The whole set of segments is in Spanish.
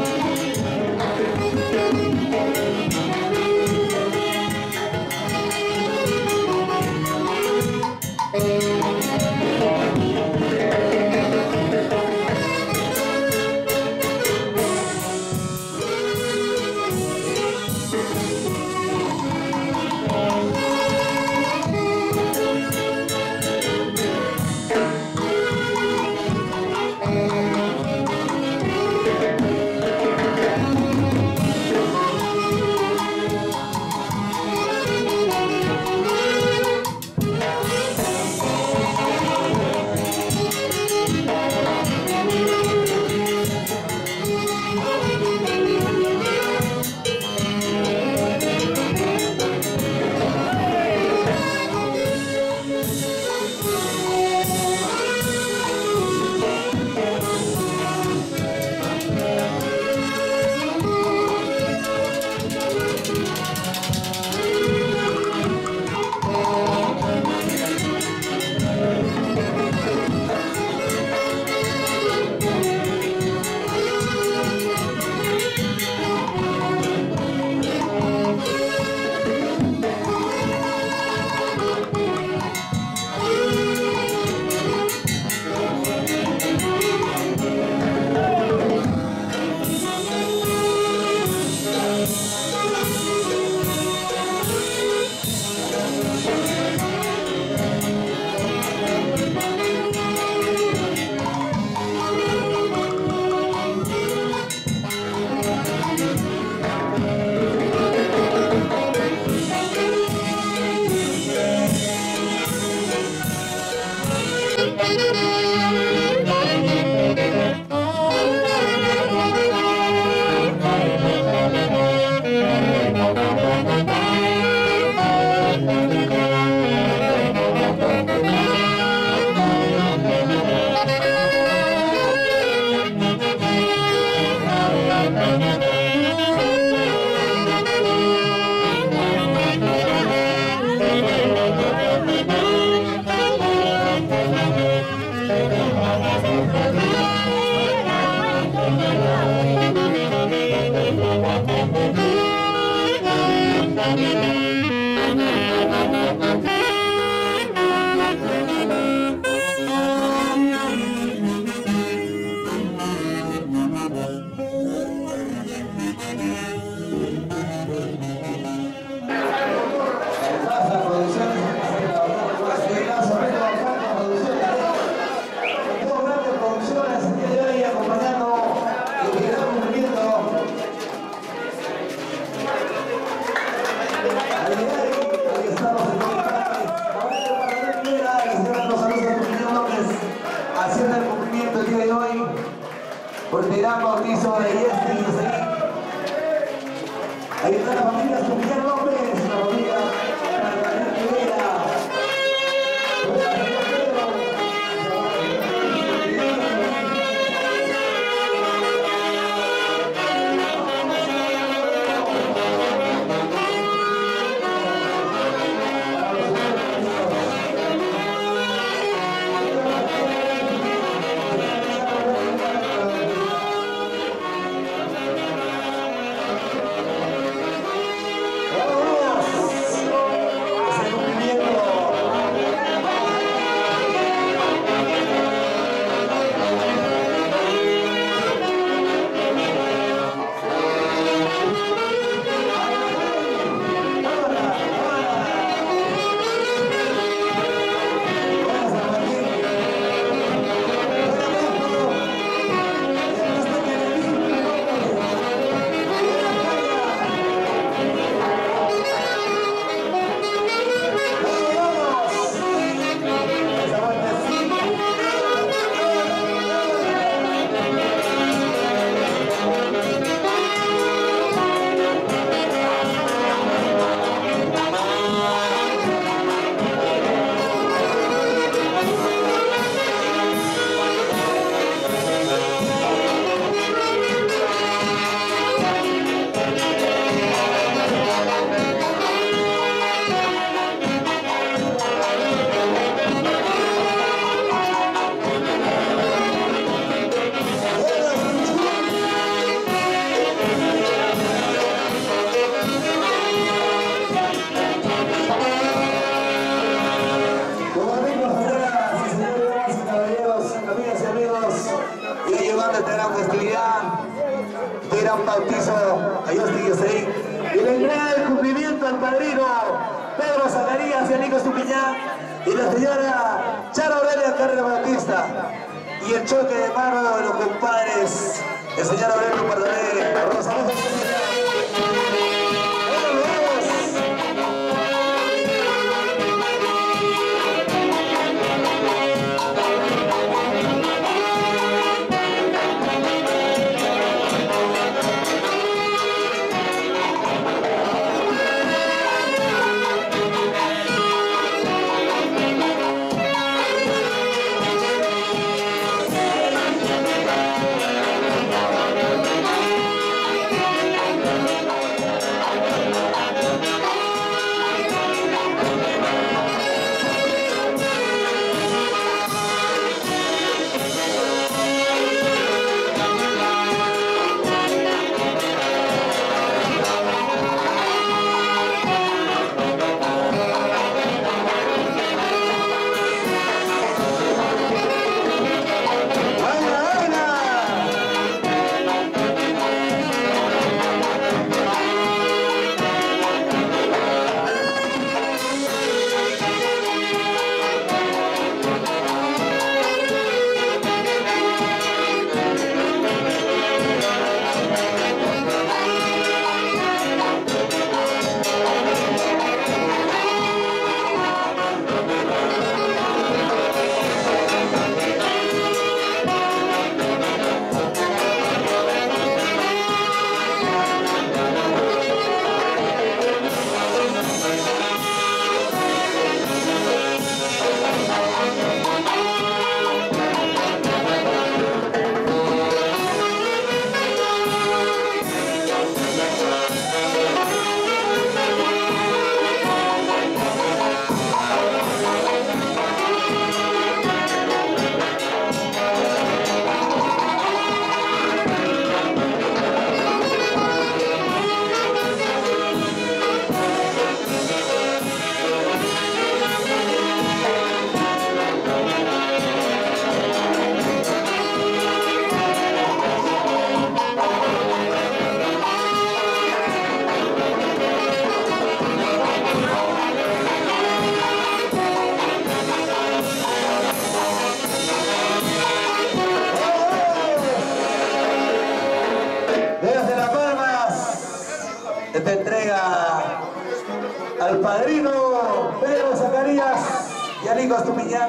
Haciendo el cumplimiento el día de hoy por el gran bautizo de Yesli. Ahí está la familia Sofía López, la familia Carmen Rivera. Oh! bautizo a Justin Yosein. Y la entrega del cumplimiento al padrino Pedro Zacarías y a Nico Estupiñán. Y la señora Charo Aurelia Carrera Bautista. Y el choque de mano de los compadres, el señor Aurelio Pardavé, Rosalía. Esta entrega al padrino Pedro Zacarías y a Nico Estupiñán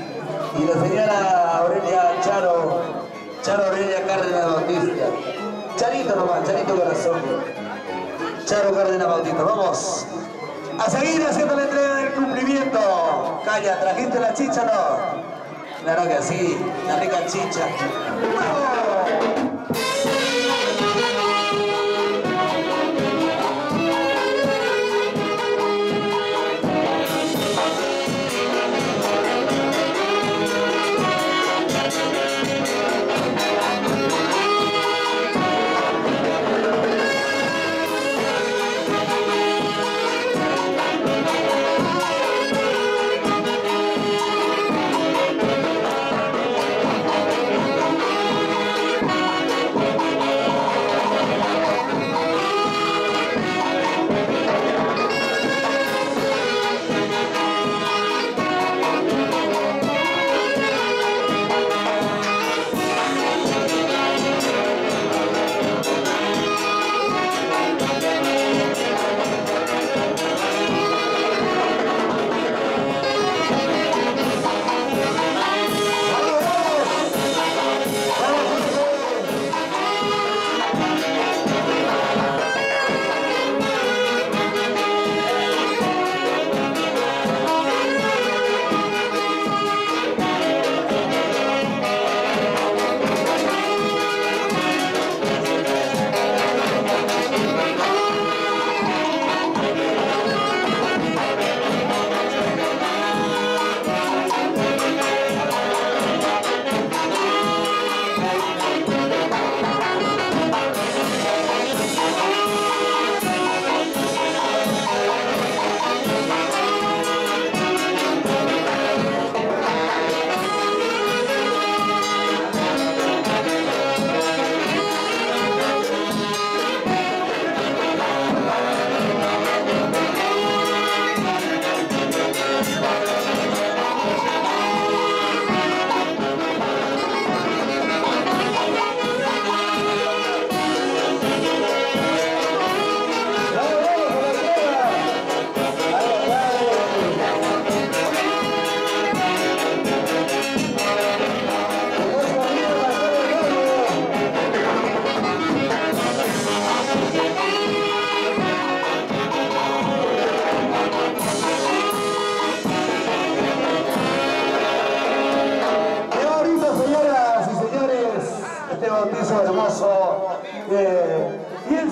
y la señora Aurelia Charo Aurelia Cárdenas Bautista. Charito nomás, Charito corazón. Charo Cárdenas Bautista. Vamos a seguir haciendo la entrega del cumplimiento. Calla, ¿trajiste la chicha no? Claro que sí, la rica chicha. ¡Vamos!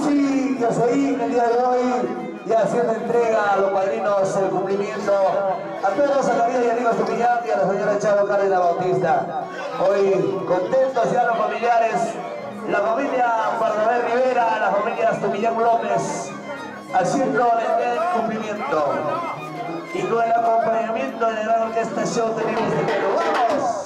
Richie Yoseín el día de hoy y haciendo entrega a los padrinos el cumplimiento a Pedro Zacarías y Aníbal Estupiñán y a la señora Charo Cárdenas Bautista. Hoy contentos ya los familiares, la familia Barnabé Rivera, la familia Estupiñán López, haciendo el cumplimiento. Y con el acompañamiento de la gran orquesta show tenemos de Perú. ¡Vamos!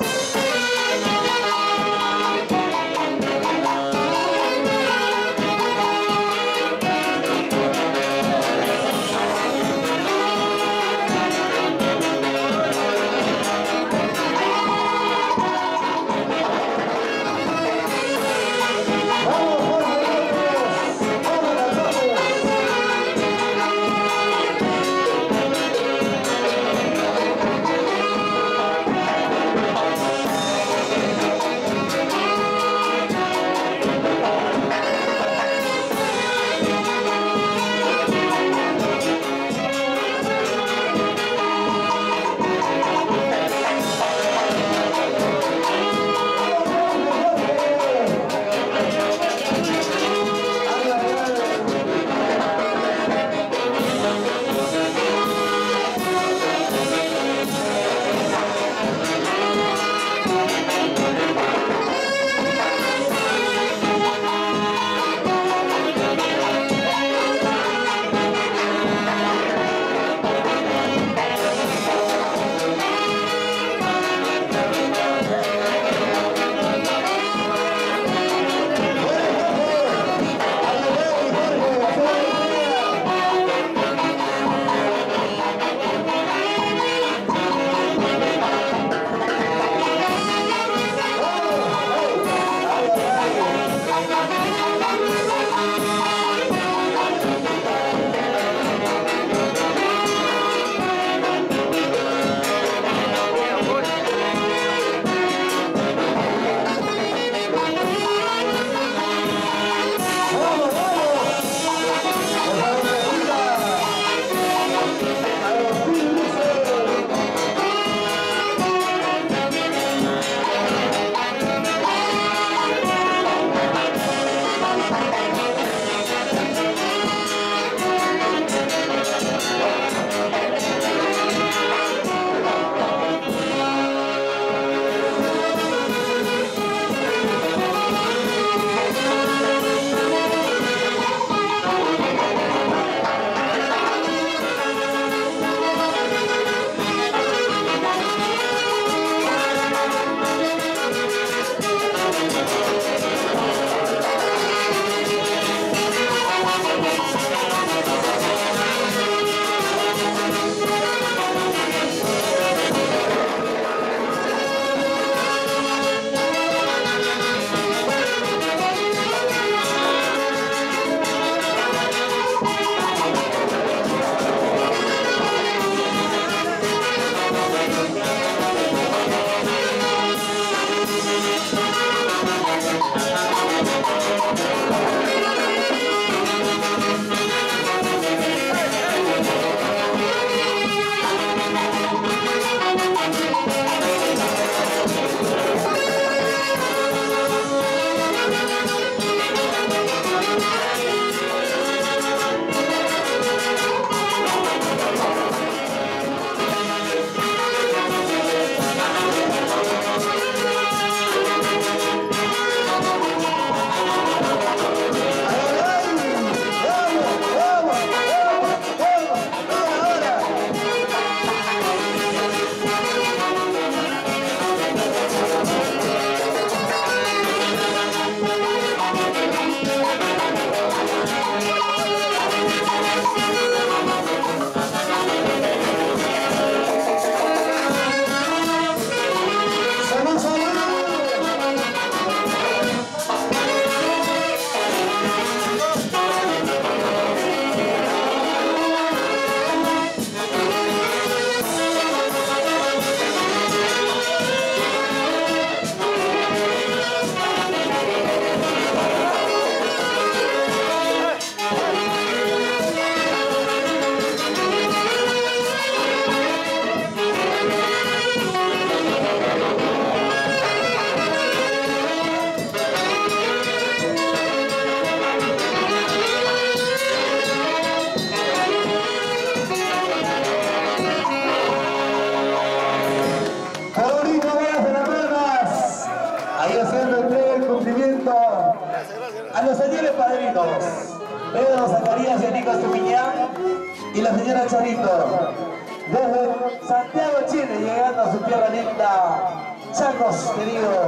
Pedro Zacarías y Nico Estupiñán y la señora Charito. Desde Santiago, Chile, llegando a su tierra linda, Chacos, querido.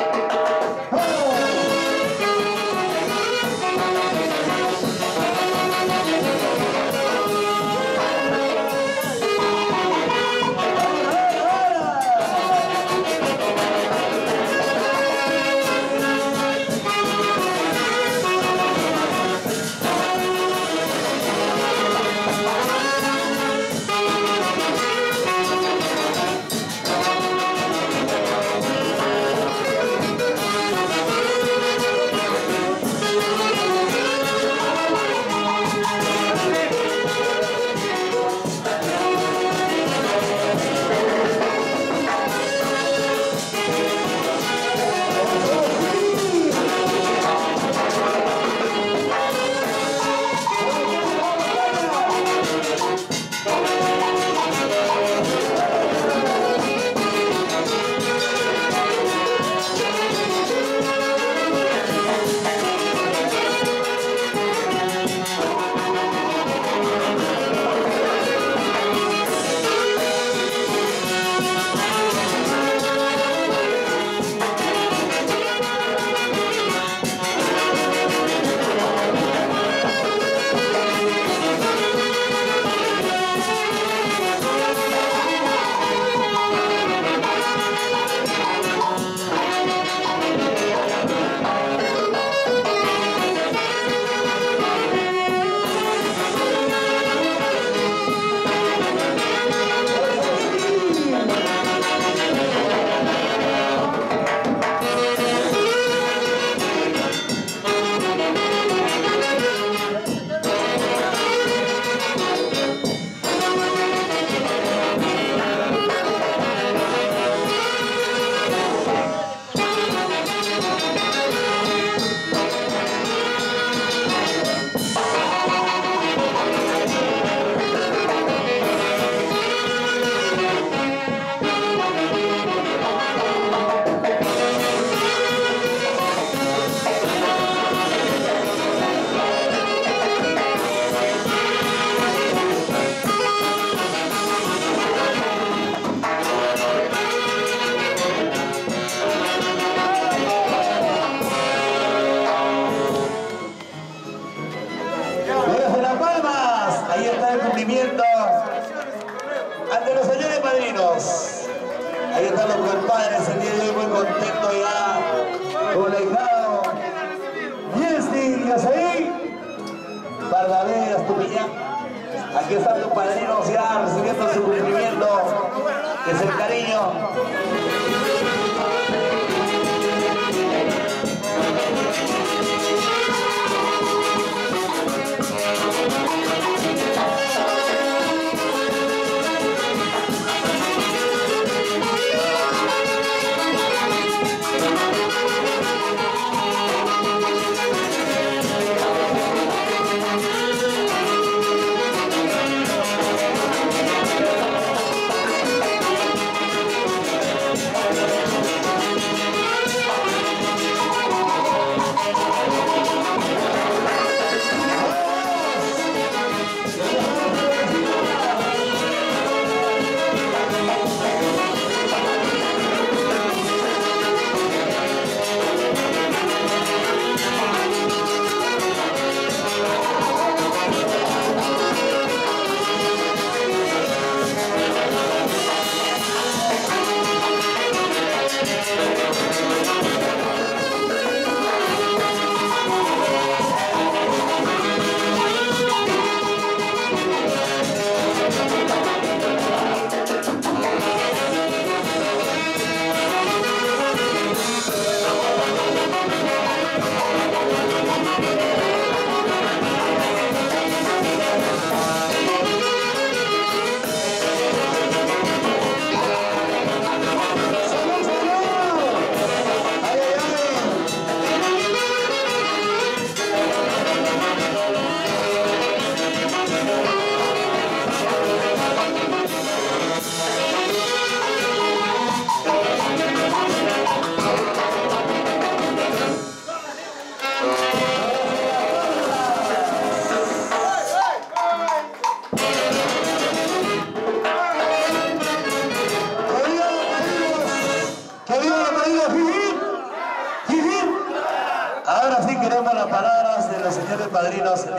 Ahí está el cumplimiento ante los señores padrinos. Ahí están los compadres el día de hoy muy contentos ya con el hijado Yesti y Azaí Bardabé, Estupiñán. Aquí están los padrinos ya recibiendo su cumplimiento, que es el cariño.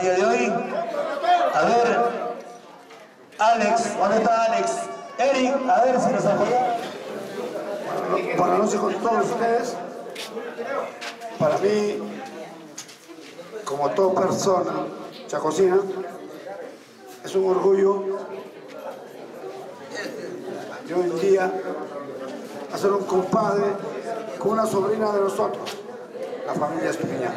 día de hoy. A ver, Alex, ¿dónde está Alex? Eric, a ver si nos apoya. Buenas noches con todos ustedes. Para mí, como toda persona chacosina, es un orgullo de hoy en día hacer un compadre con una sobrina de nosotros, la familia Estupiñán.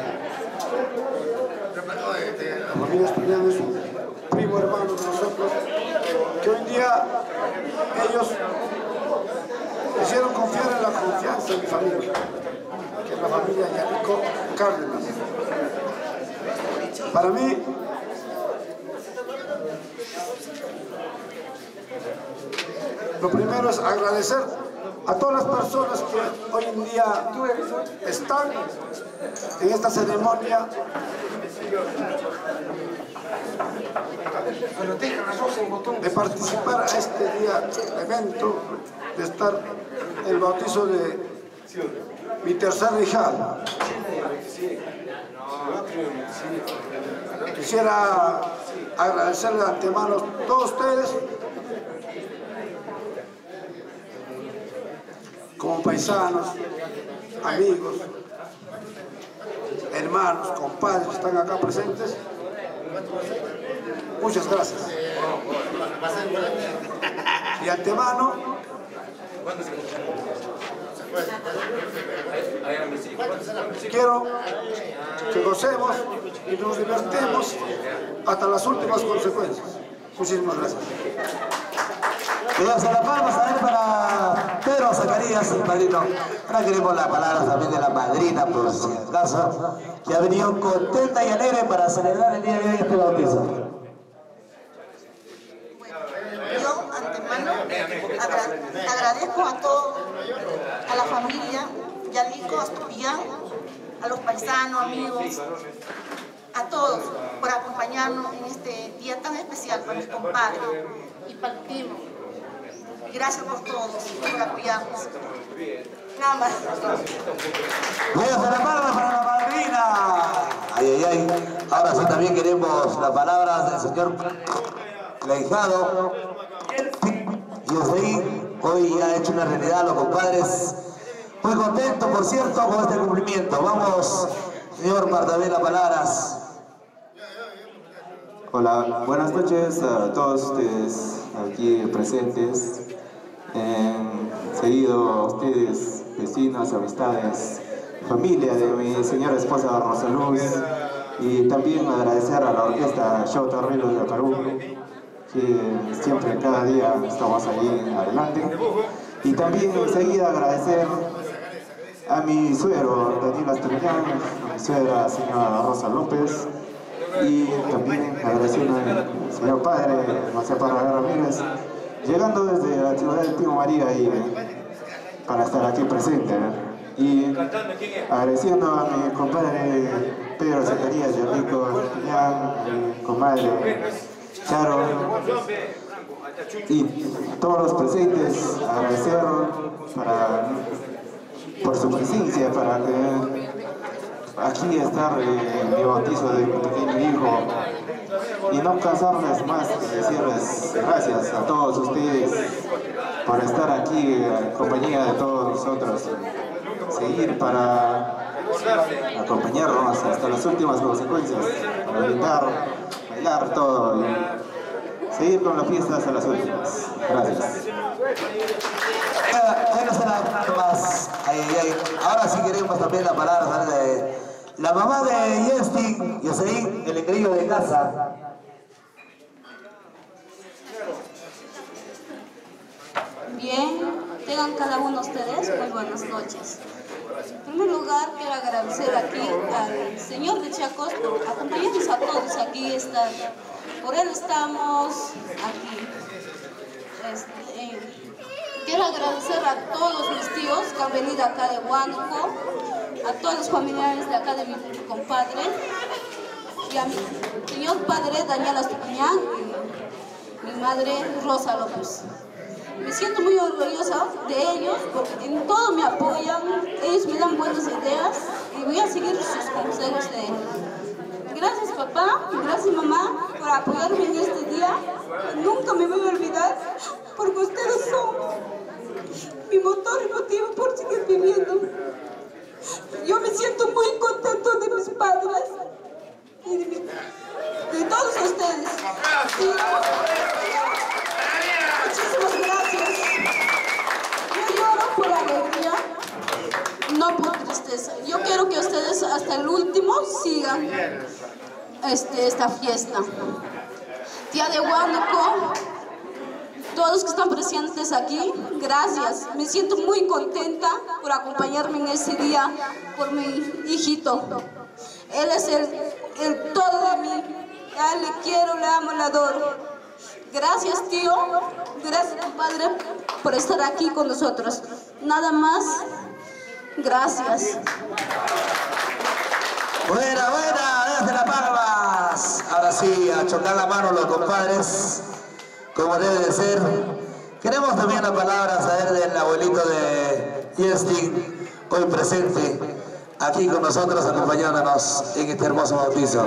La familia Estupiñán es un primo hermano de nosotros, que hoy en día ellos quisieron confiar en la confianza de mi familia, que es la familia Yanico Cárdenas. Para mí, lo primero es agradecer a todas las personas que hoy en día están en esta ceremonia de participar a este día, evento, de estar en el bautizo de mi tercer hijada. Quisiera agradecerle de antemano a todos ustedes, como paisanos, amigos, hermanos, compadres que están acá presentes. Muchas gracias. Y de antemano, quiero que gocemos y nos divertemos hasta las últimas consecuencias. Muchísimas gracias. Cuidado, se la palmas a ver para Pedro Zacarías, el padrino. Ahora queremos las palabras también de la madrina, por si acaso, que ha venido contenta y alegre para celebrar el día de hoy este bautizo. Yo, antemano, agradezco a la familia Yanico Estupiñán, a los paisanos, amigos, a todos por acompañarnos en este día tan especial para mi compadre y para el primo. Gracias por todos, por apoyarnos. Nada más. Voy a hacer la palma para la madrina. Ay, ay, ay. Ahora sí también queremos las palabras del señor Leijado. Y José hoy ha hecho una realidad a los compadres. Muy contento, por cierto, con este cumplimiento. Vamos, señor Martabel, las palabras. Hola, buenas noches a todos ustedes aquí presentes. Seguido a ustedes, vecinos, amistades, familia de mi señora esposa Rosa Luz, y también agradecer a la orquesta Show Torridos de Perú, que siempre, cada día estamos ahí adelante. Y también enseguida agradecer a mi suegro Daniel Estupiñán, a mi suegra señora Rosa López, y también agradeciendo al señor padre José Parra Ramírez, llegando desde la ciudad de Tío María y para estar aquí presente, y agradeciendo a mi compadre Pedro Zacarías Yanico Estupiñán, a mi comadre Charo y todos los presentes, agradecer por su presencia, para que aquí estar en mi bautizo de mi pequeño hijo, y no cansarles más que decirles gracias a todos ustedes por estar aquí en compañía de todos nosotros, seguir para acompañarnos hasta las últimas consecuencias, para brindar, bailar todo y seguir con la fiesta hasta las últimas. Gracias. Ahora sí queremos también la palabra de la mamá de Yesti, Yoseín, el engreído de casa. Bien, tengan cada uno de ustedes muy buenas noches. En primer lugar, quiero agradecer aquí al señor de Chacos por acompañarnos a todos aquí. Por él estamos aquí. Quiero agradecer a todos mis tíos que han venido acá de Huánuco, a todos los familiares de acá de mi compadre, y a mi señor padre Daniel Estupiñán y mi madre Rosa López. Me siento muy orgullosa de ellos porque en todo me apoyan, ellos me dan buenas ideas y voy a seguir sus consejos de ellos. Gracias papá, gracias mamá por apoyarme en este día. Nunca me voy a olvidar porque ustedes son mi motor y motivo por seguir viviendo. Yo me siento muy contento de mis padres y de todos ustedes. Sí. Muchísimas gracias. Yo lloro por alegría, no por tristeza. Yo quiero que ustedes hasta el último sigan esta fiesta. Tía de Huánuco, todos los que están presentes aquí, gracias. Me siento muy contenta por acompañarme en ese día por mi hijito. Él es el todo de mí. A él le quiero, le amo, le adoro. Gracias, tío. Gracias, compadre, por estar aquí con nosotros. Nada más. Gracias. Buena, déjense las palmas. Ahora sí, a chocar la mano los compadres, como debe de ser. Queremos también la palabra saber del abuelito de Yestin, hoy presente, aquí con nosotros, acompañándonos en este hermoso bautizo.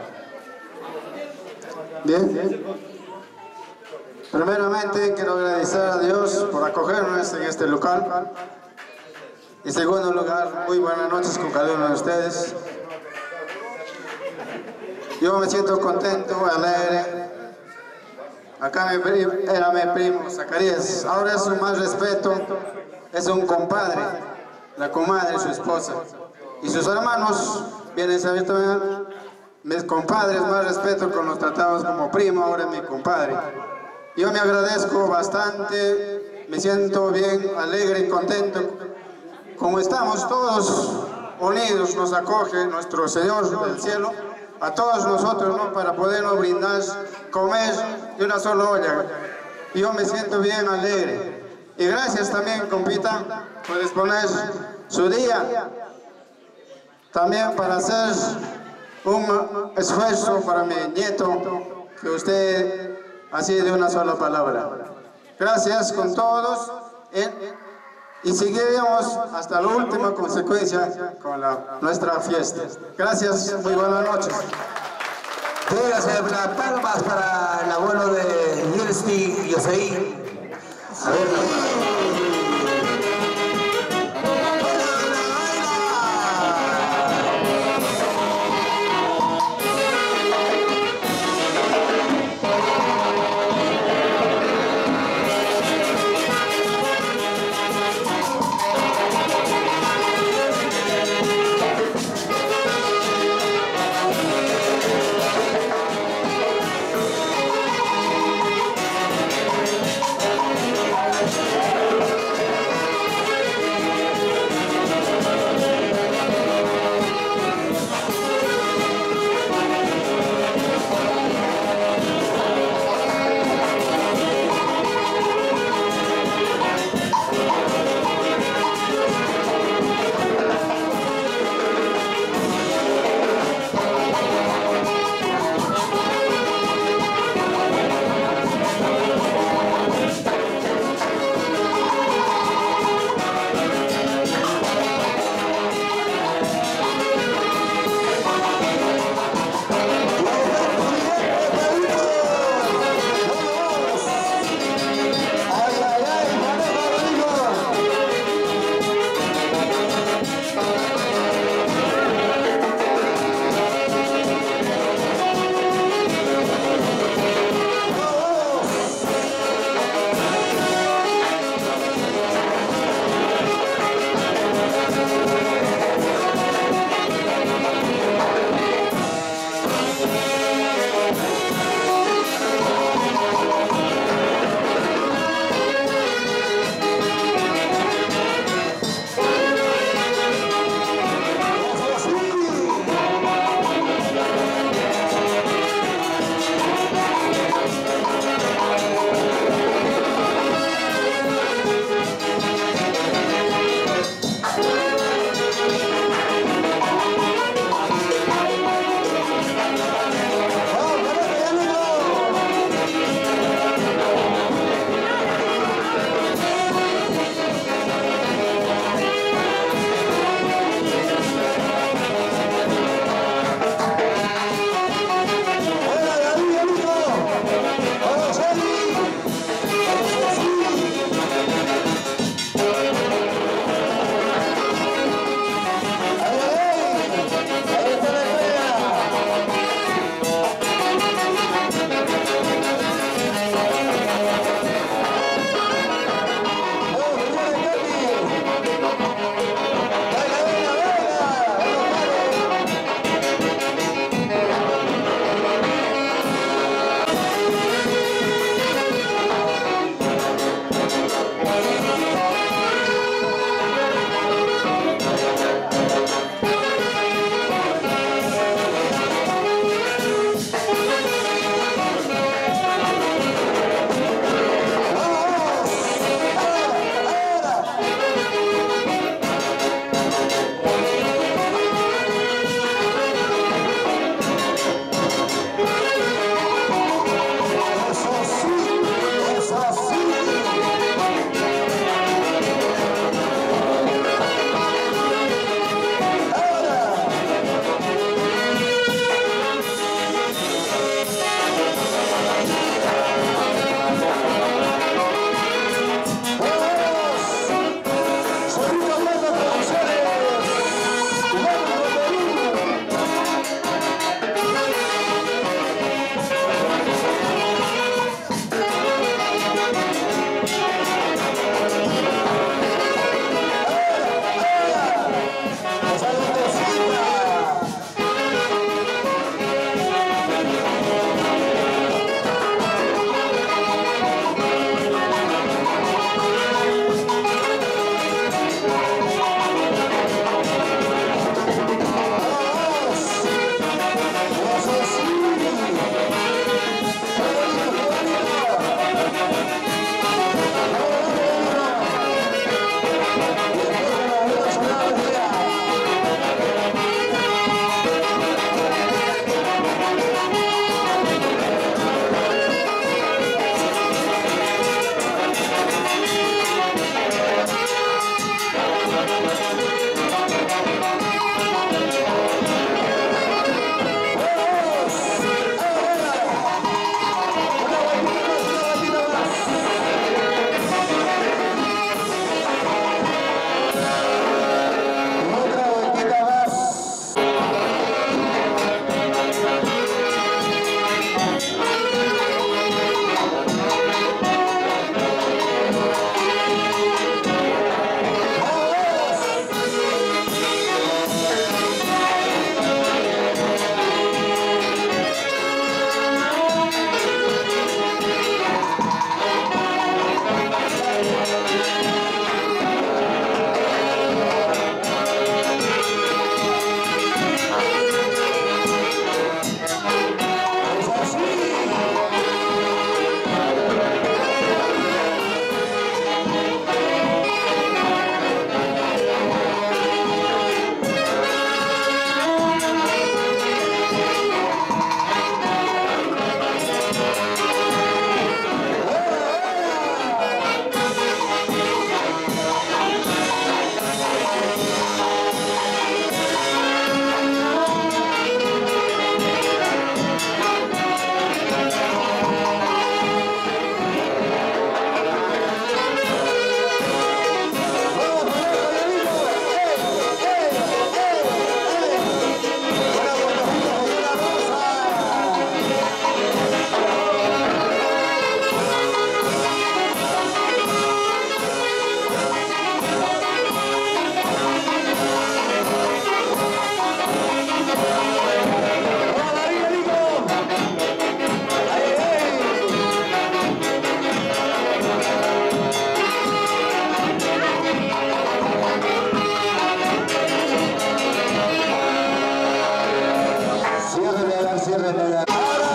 Bien. Primeramente quiero agradecer a Dios por acogernos en este local. En segundo lugar, muy buenas noches con cada uno de ustedes. Yo me siento contento, alegre. Acá era mi primo Zacarías, ahora es un más respeto, es un compadre, la comadre, su esposa. Y sus hermanos vienen a saber también, mis compadres, más respeto, con los tratamos como primo, ahora es mi compadre. Yo me agradezco bastante, me siento bien, alegre y contento. Como estamos todos unidos, nos acoge nuestro Señor del cielo, a todos nosotros, ¿no? Para podernos brindar, comer de una sola olla. Yo me siento bien alegre. Y gracias también, compita, por exponer su día. También para hacer un esfuerzo para mi nieto, que usted así de una sola palabra. Gracias con todos. Y seguiremos hasta la última consecuencia con nuestra fiesta. Gracias, muy buenas noches. Dígase las palmas para el abuelo de Yestin y Oseí. A ver,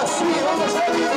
sí, vamos a ir.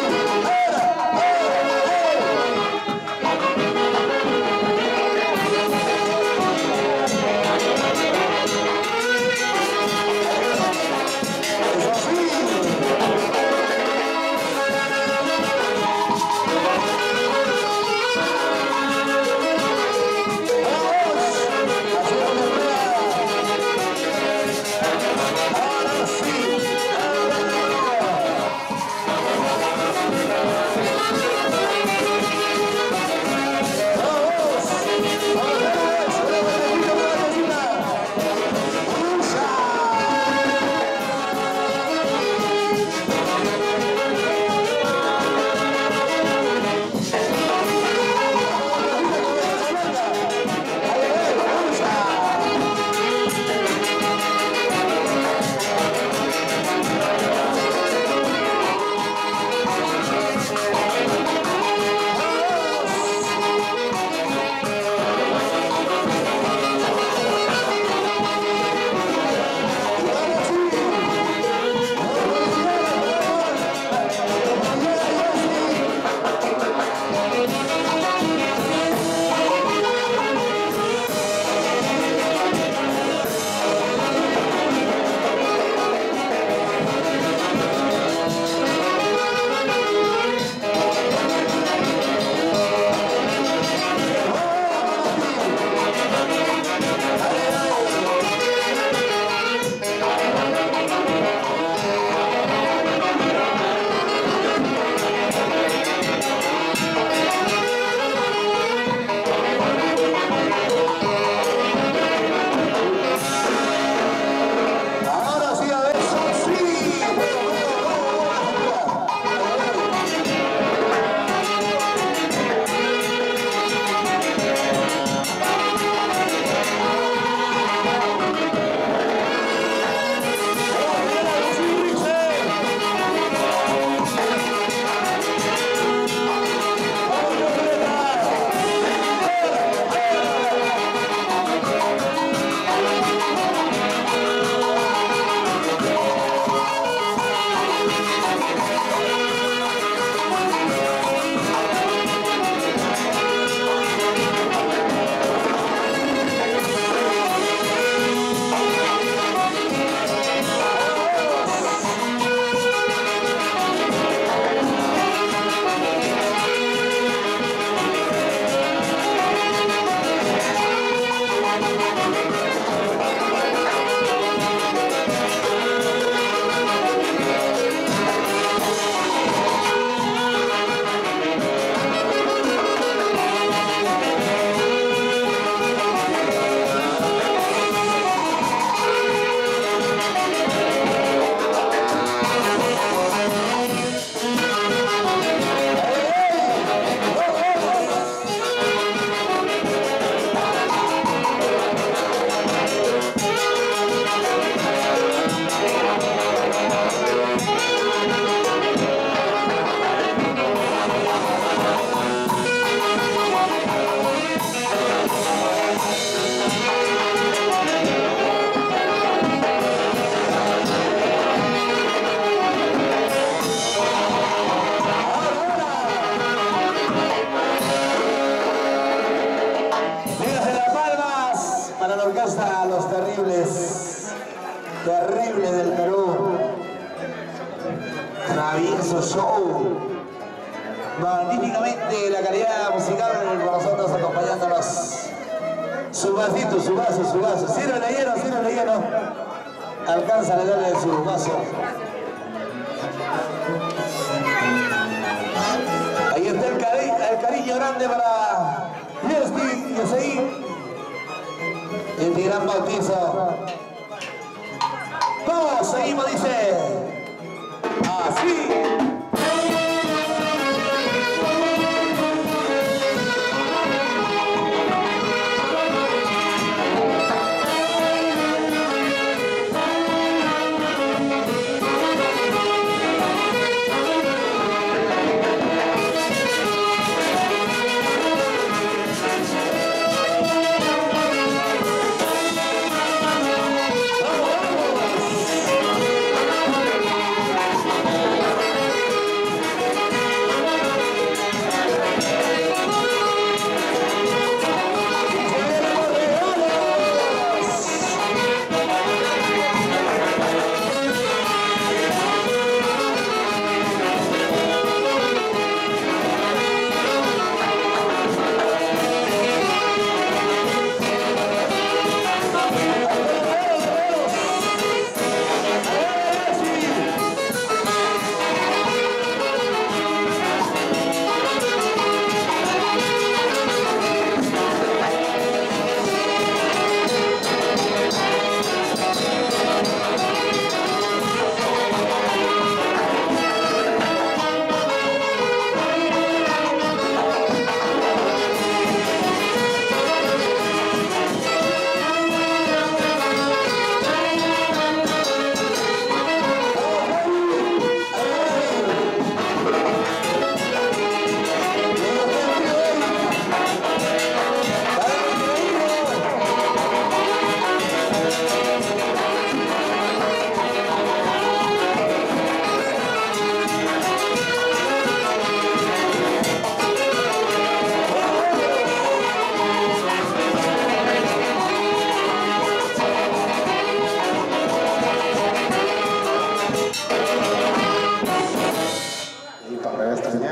Terrible del Perú. Travieso show. Magníficamente la calidad musical con nosotros acompañándonos. Su vasito, su vaso, su vaso. Sírvele hielo, sírvele hielo. Alcanza a darle su vaso. Ahí está el cariño grande para Fiesti y Oseí. Este gran bautizo. Vamos, seguimos, dice. Así.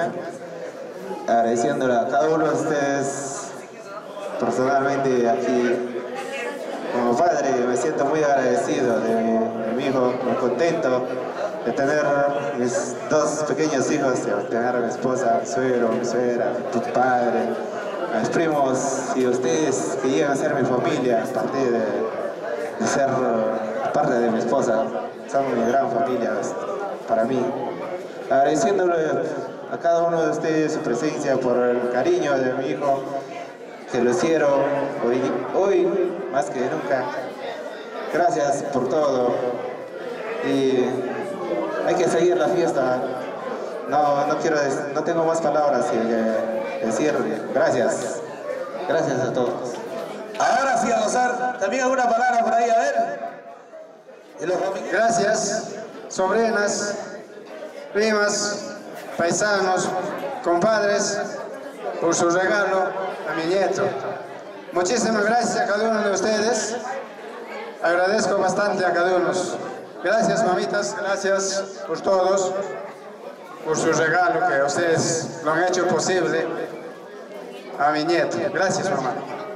agradeciéndole a cada uno de ustedes. Personalmente aquí, como padre, me siento muy agradecido de mi hijo, muy contento de tener mis dos pequeños hijos, de tener a mi esposa, mi suegro, mi suegra, mi padre, a mis primos y ustedes que llegan a ser mi familia, aparte de ser parte de mi esposa, son mi gran familia para mí. Agradeciéndole a cada uno de ustedes su presencia por el cariño de mi hijo, que lo hicieron hoy más que nunca. Gracias por todo y hay que seguir la fiesta. No tengo más palabras que decir. Gracias a todos. Ahora sí a gozar. También alguna palabra por ahí, a ver. ¿Y los familiares? Gracias, sobrinas, primas, paisanos, compadres, por su regalo a mi nieto. Muchísimas gracias a cada uno de ustedes. Agradezco bastante a cada uno. Gracias, mamitas, gracias por todos, por su regalo que ustedes lo han hecho posible a mi nieto. Gracias, mamá.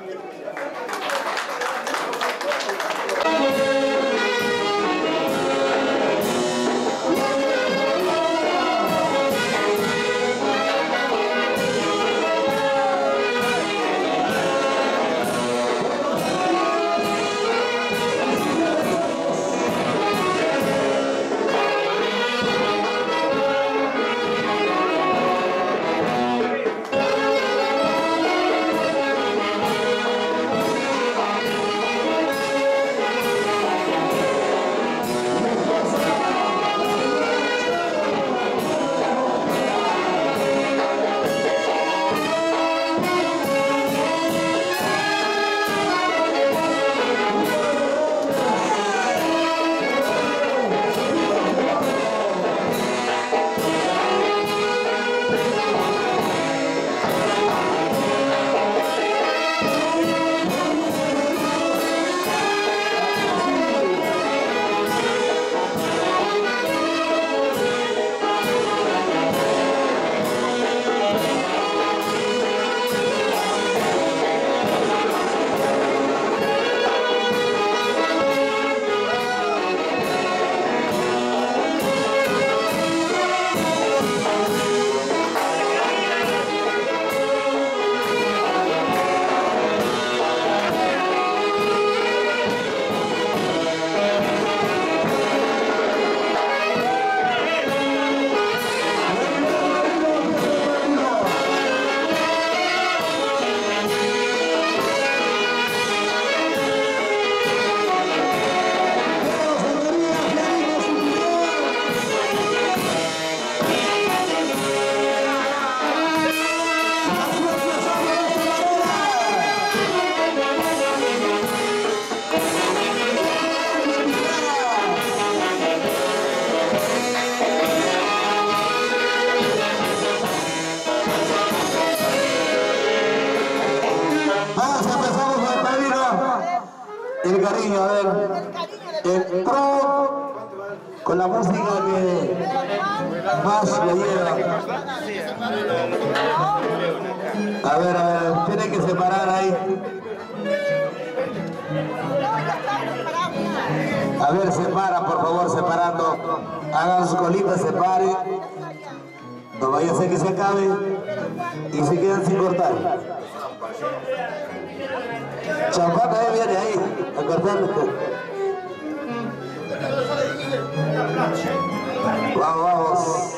El cariño, a ver, entró con la música que más le lleva. A ver, tiene que separar ahí. A ver, separa, por favor, separando. Hagan sus colitas, separen. No vaya a ser que se acabe y se quedan sin cortar. Champán también viene ahí, a cortarlo. Vamos, vamos.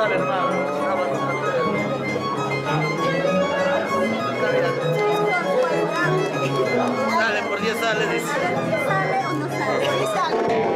sale, hermano. Sale, por 10 sale, dice. ¿Sale o no sale? Sí sale.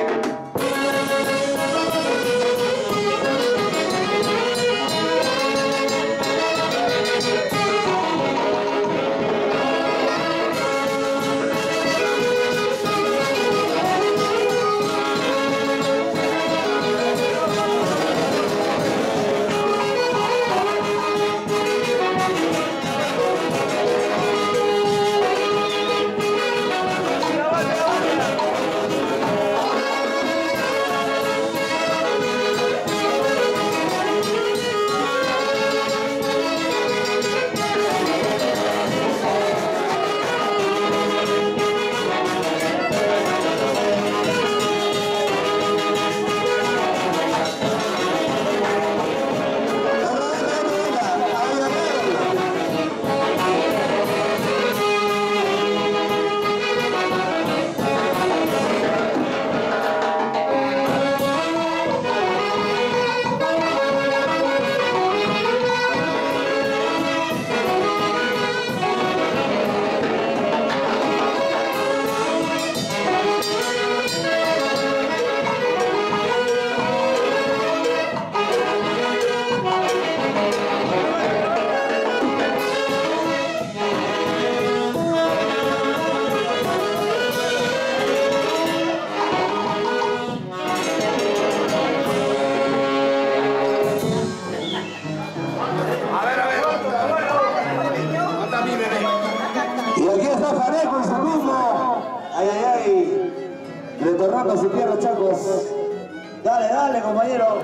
Y aquí está Parejo y su grupo. Ay, ay, ay. Retornando a su tierra, chacos. Dale, dale, compañero.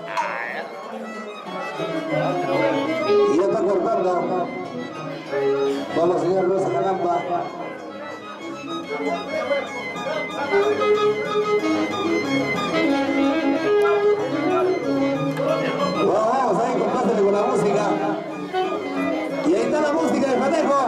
Y ya está cortando. Vamos, señor Rosa Calampa. Vamos, ahí, compásele con la música. Y ahí está la música de Panejo.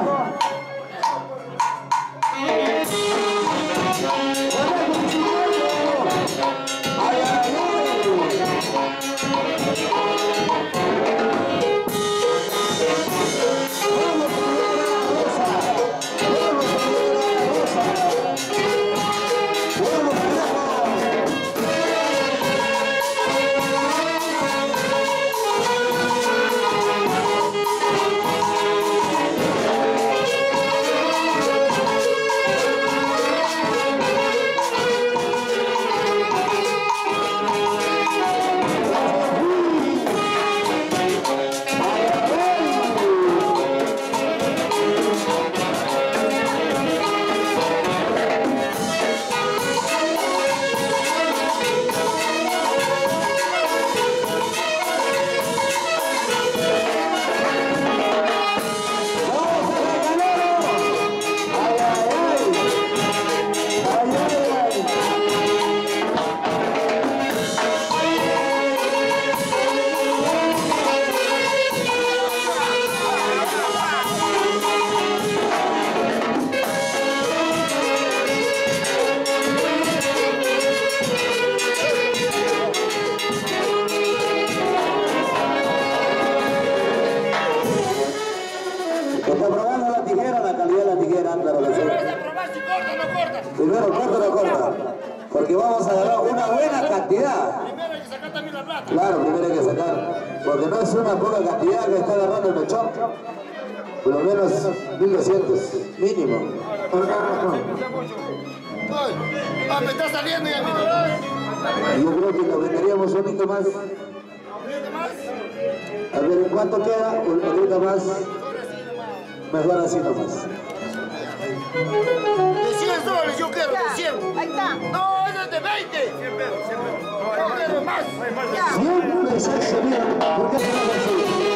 Está probando la tijera, la calidad de la tijera, claro que sí. Primero corta o no corta. Porque vamos a agarrar una buena cantidad. Primero hay que sacar también la plata. Claro, primero hay que sacar. Porque no es una poca cantidad que está agarrando el mechón. Por lo menos 1200, mínimo. Me está saliendo ya, mira. Y yo creo que lo venderíamos un poquito más. A ver, ¿en cuánto queda? Un poquito más. Mejor así nomás. De 100 soles yo quiero, de 100. Ahí está. No, eso es de 20. 100 pesos, 100 pesos. No, quiero más. Ya. Siempre se hace bien. ¿Por qué no lo hace?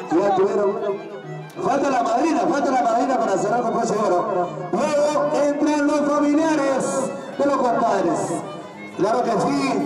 Ya tuvieron. Falta la madrina para cerrar con broche de oro. Luego entran los familiares de los compadres. Claro que sí.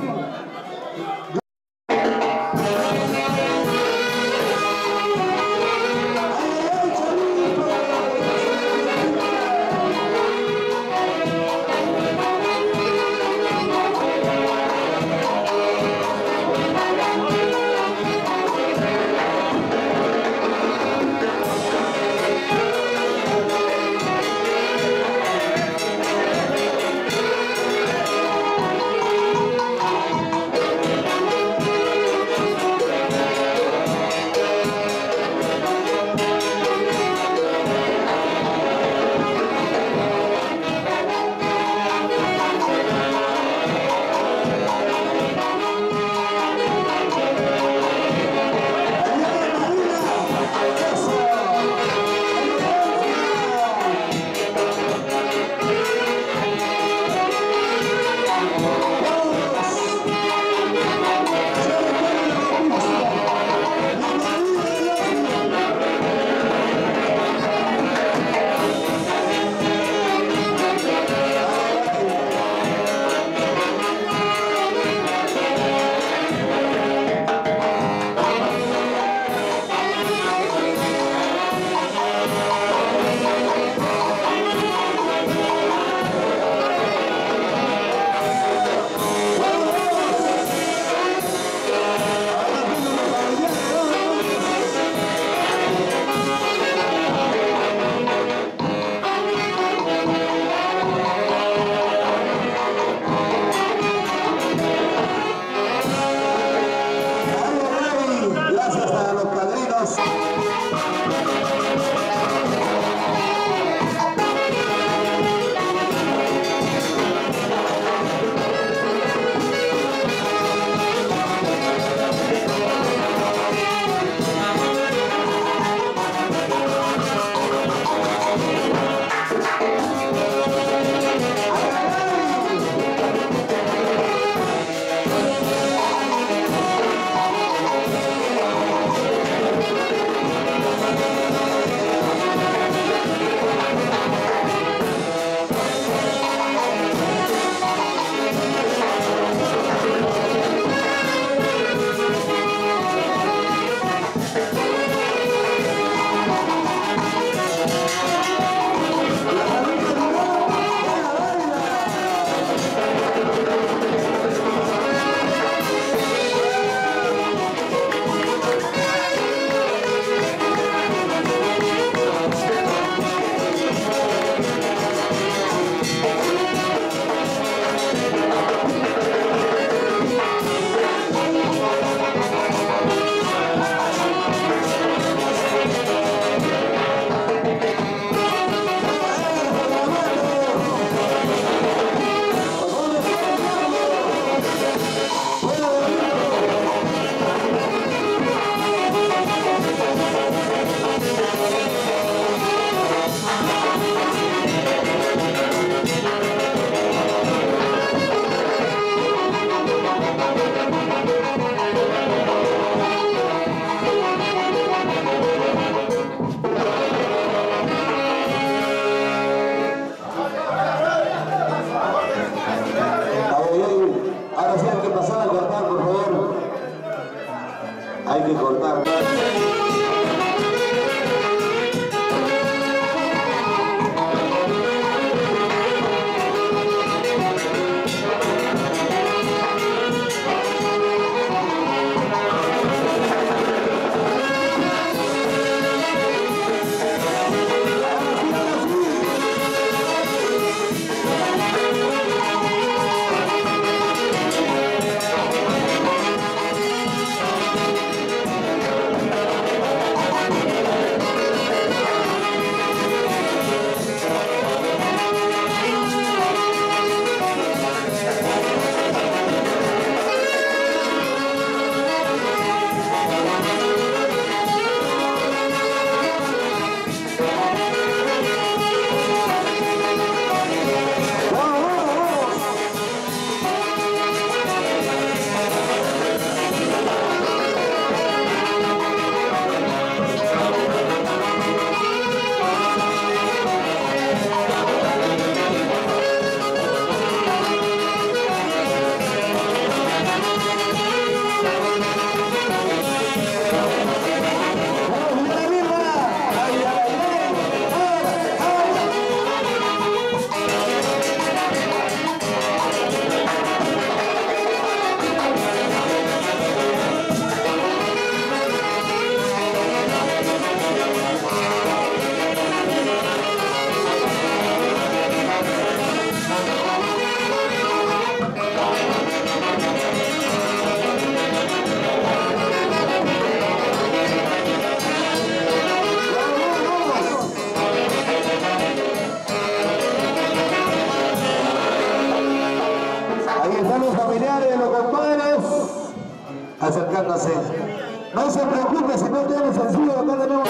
pase. No se preocupe si no tiene sencillo, acá tenemos.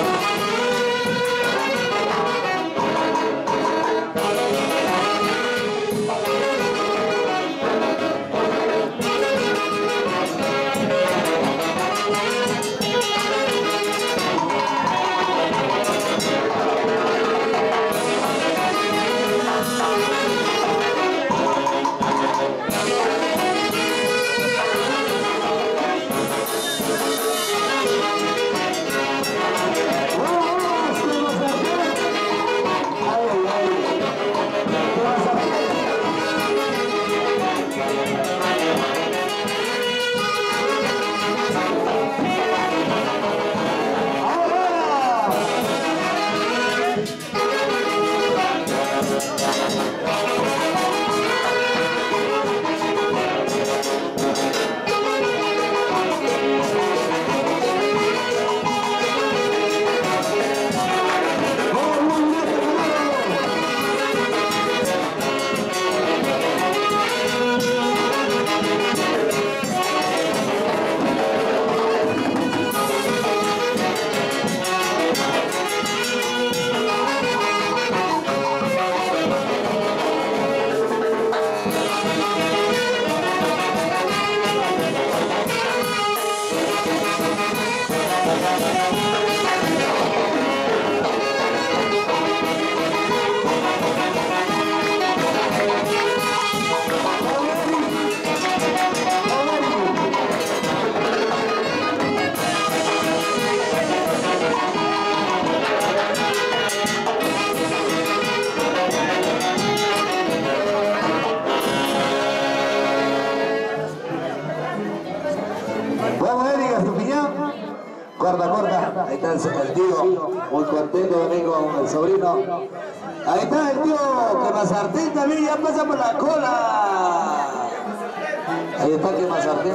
Corta, ahí está el tío, muy contento de venir con el sobrino. Ahí está el tío Quemazartén también, ya pasa por la cola. Ahí está Quemazartén.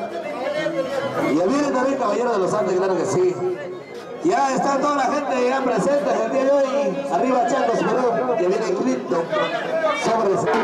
Y ya viene también Caballero de los Andes, claro que sí. Ya está toda la gente ya presente el día de hoy. Arriba Changos, Perú, que viene Clinton sobre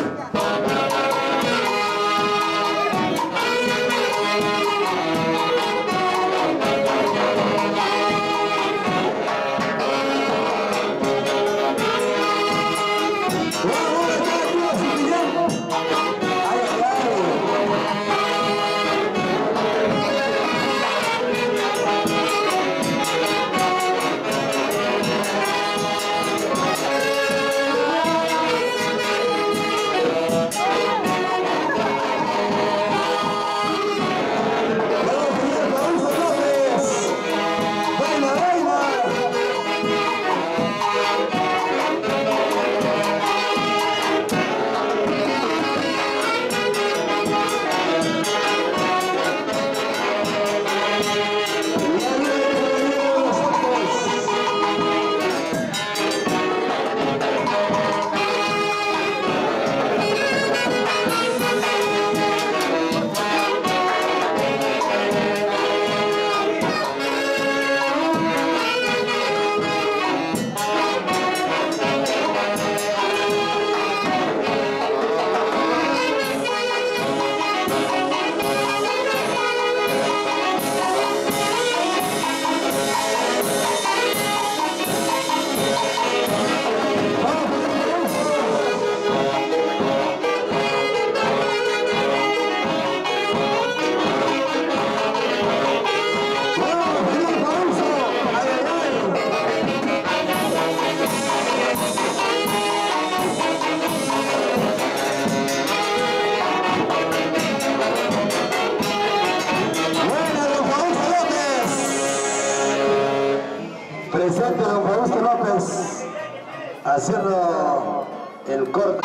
presente don Fausto López haciendo el corte.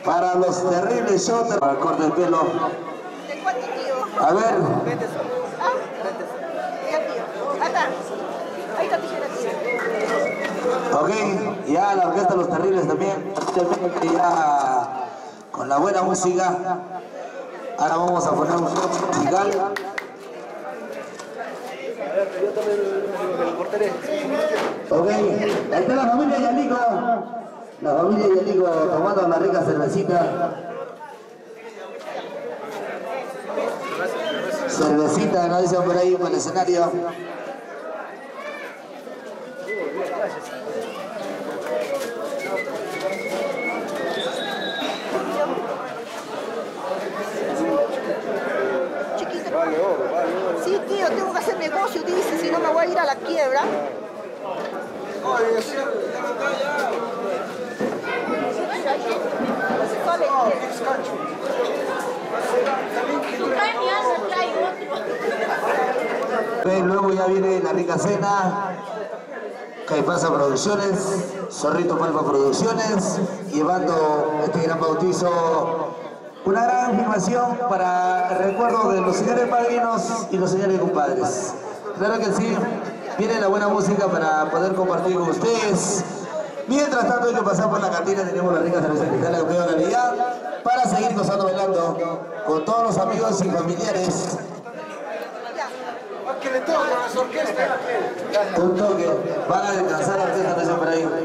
Para los terribles shots, para el corte de pelo. ¿De cuánto, tío? A ver. ¿Ah? Ya, tío. Acá. Ahí está tijera, tío. Ok, ya la orquesta Los Terribles también. Ya con la buena música. Ahora vamos a poner un show musical. Ok, ahí está la familia Yalico. La familia Yalico tomando la rica cervecita. Cervecita, ¿no? Dicen por ahí por el escenario. Chiquito. Sí, tío, tengo que hacer negocio, dice, si no me voy a ir a la quiebra. Luego ya viene la rica cena. Caipasa Producciones, Zorrito Palpa Producciones, llevando este gran bautizo, una gran filmación para el recuerdo de los señores padrinos y los señores compadres. Claro que sí, viene la buena música para poder compartir con ustedes. Mientras tanto hay que pasar por la cantina, tenemos la rica cerveza cristal de buena calidad para seguir gozando, bailando con todos los amigos y familiares. Que le toco con las orquestas. Un toque, van a descansar la orquesta también por ahí.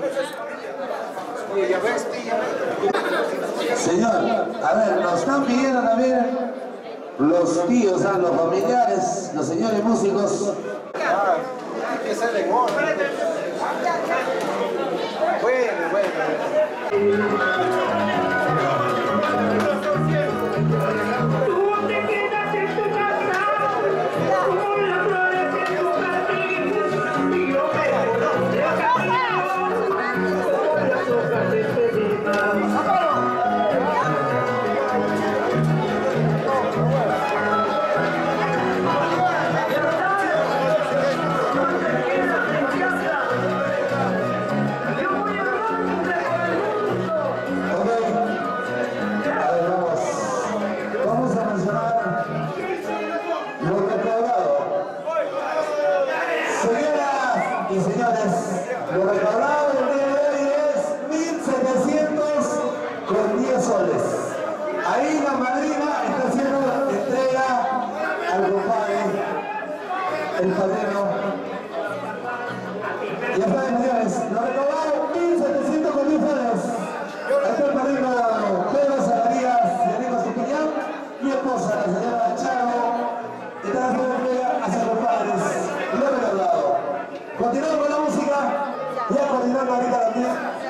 Señor, a ver, nos están pidiendo también los tíos, los familiares, los señores músicos. Hay que ser en orden. Ahí la madrina está haciendo entrega al compadre, el padrino. Ya saben, señores, lo recaudado 1.700 con 10 soles. Ahí está el padrino Pedro Zacarías y Enrico Estupiñán, mi esposa, la señora Charo, está haciendo entrega hacia los padres. Lo recaudado. Continuamos con la música, ya coordinando ahorita también.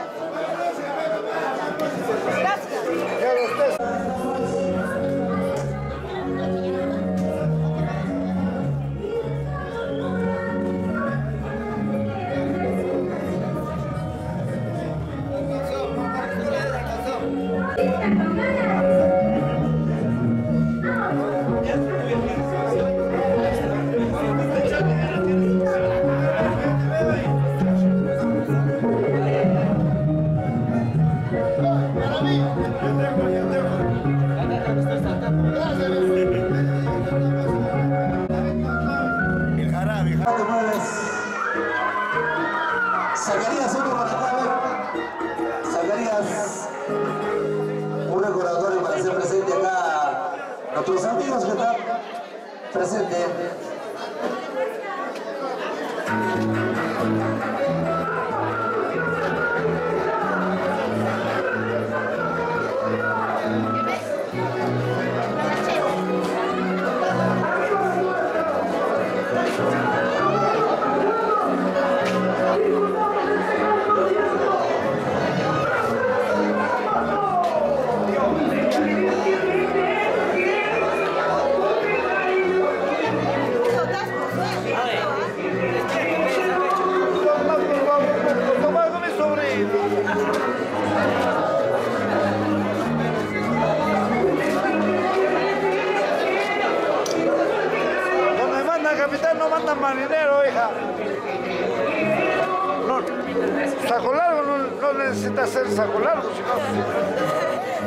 Zacarías, uno para acá, Zacarías, un recordatorio para hacer presente acá a nuestros amigos que están presentes. Capitán no manda marinero, hija. No, saco largo no necesita ser saco largo, chicos.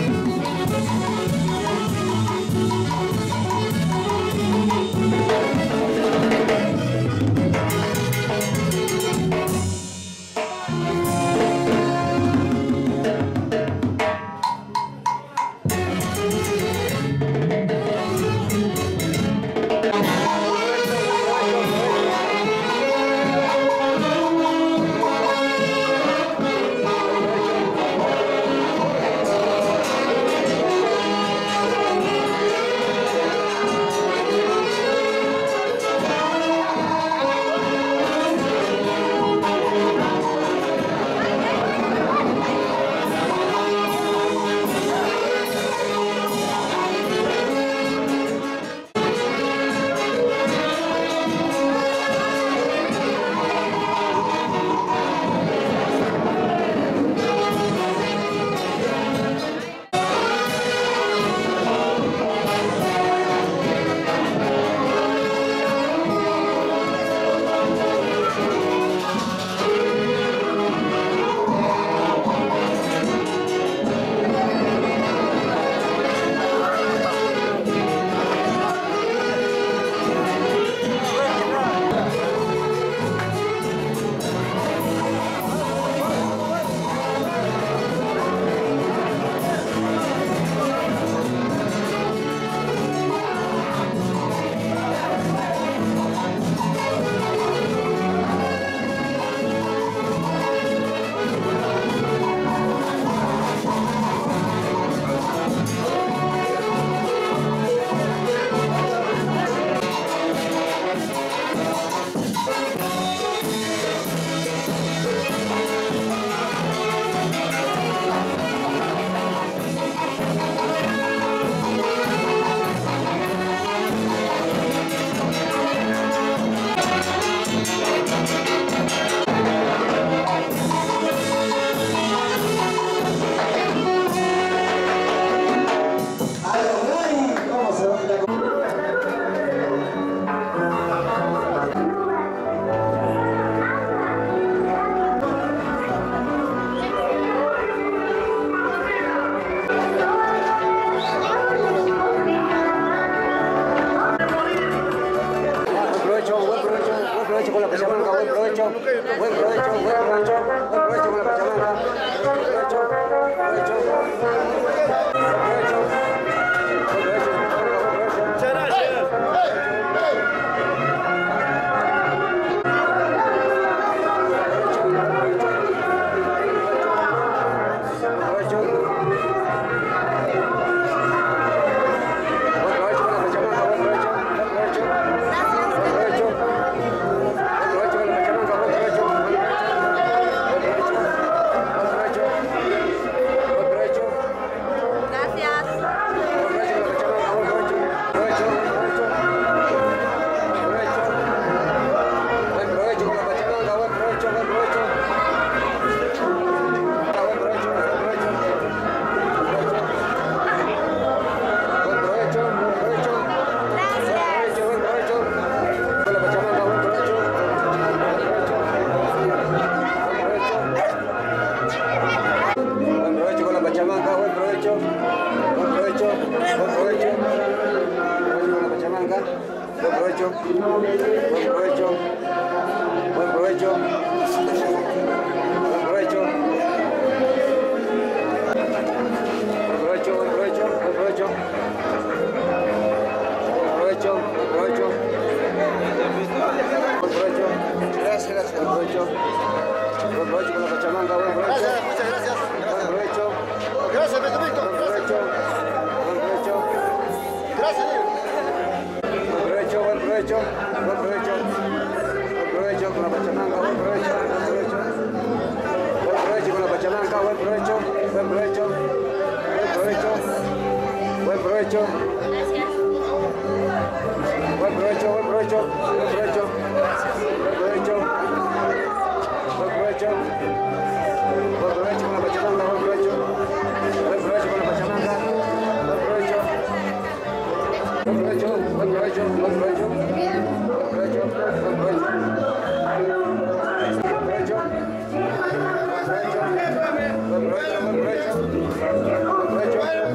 Buen provecho.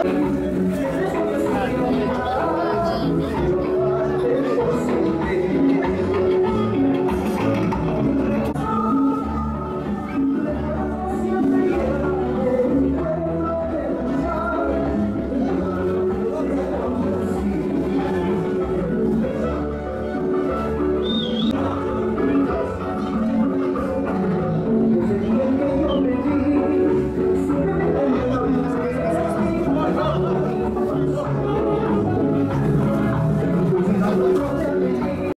Thank you.